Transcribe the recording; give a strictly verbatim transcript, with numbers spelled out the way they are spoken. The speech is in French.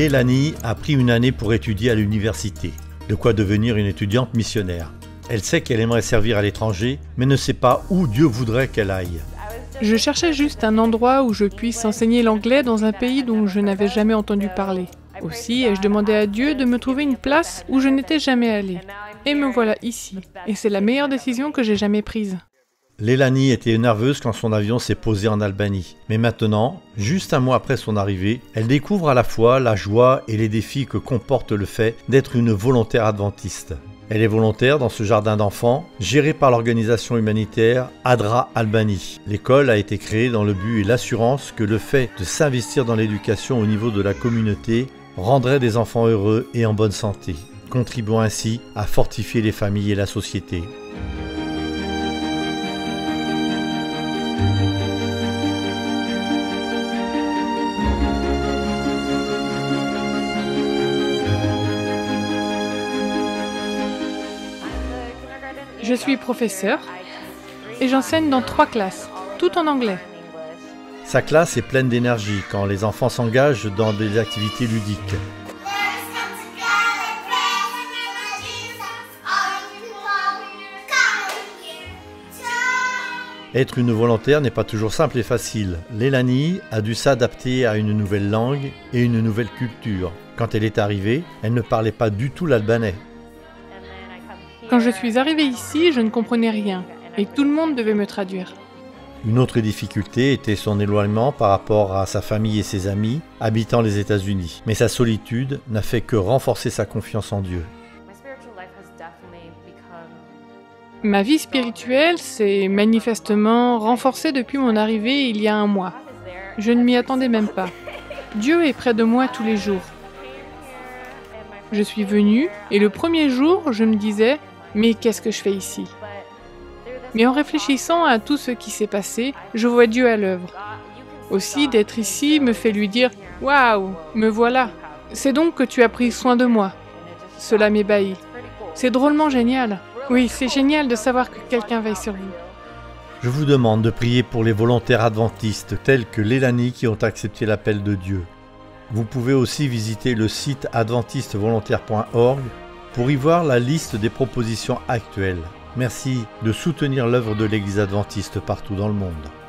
Lélanie a pris une année pour étudier à l'université. De quoi devenir une étudiante missionnaire. Elle sait qu'elle aimerait servir à l'étranger, mais ne sait pas où Dieu voudrait qu'elle aille. Je cherchais juste un endroit où je puisse enseigner l'anglais dans un pays dont je n'avais jamais entendu parler. Aussi, ai-je demandé à Dieu de me trouver une place où je n'étais jamais allée. Et me voilà ici. Et c'est la meilleure décision que j'ai jamais prise. Lélanie était nerveuse quand son avion s'est posé en Albanie. Mais maintenant, juste un mois après son arrivée, elle découvre à la fois la joie et les défis que comporte le fait d'être une volontaire adventiste. Elle est volontaire dans ce jardin d'enfants, géré par l'organisation humanitaire Adra Albanie. L'école a été créée dans le but et l'assurance que le fait de s'investir dans l'éducation au niveau de la communauté rendrait des enfants heureux et en bonne santé, contribuant ainsi à fortifier les familles et la société. Je suis professeur et j'enseigne dans trois classes, tout en anglais. Sa classe est pleine d'énergie quand les enfants s'engagent dans des activités ludiques. Être une volontaire n'est pas toujours simple et facile. Lélanie a dû s'adapter à une nouvelle langue et une nouvelle culture. Quand elle est arrivée, elle ne parlait pas du tout l'albanais. Quand je suis arrivée ici, je ne comprenais rien et tout le monde devait me traduire. Une autre difficulté était son éloignement par rapport à sa famille et ses amis habitant les États-Unis. Mais sa solitude n'a fait que renforcer sa confiance en Dieu. Ma vie spirituelle s'est manifestement renforcée depuis mon arrivée il y a un mois. Je ne m'y attendais même pas. Dieu est près de moi tous les jours. Je suis venue et le premier jour, je me disais « Mais qu'est-ce que je fais ici ?» Mais en réfléchissant à tout ce qui s'est passé, je vois Dieu à l'œuvre. Aussi, d'être ici me fait lui dire « Waouh, me voilà ! C'est donc que tu as pris soin de moi. » Cela m'ébahit. C'est drôlement génial. Oui, c'est génial de savoir que quelqu'un veille sur vous. Je vous demande de prier pour les volontaires adventistes tels que Lélanie qui ont accepté l'appel de Dieu. Vous pouvez aussi visiter le site adventiste volontaire point org pour y voir la liste des propositions actuelles. Merci de soutenir l'œuvre de l'Église adventiste partout dans le monde.